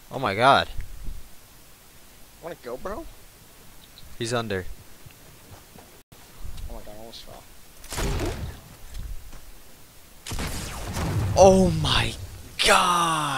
Oh my god. Wanna go, bro? He's under. Oh my god, I almost fell. Oh my god.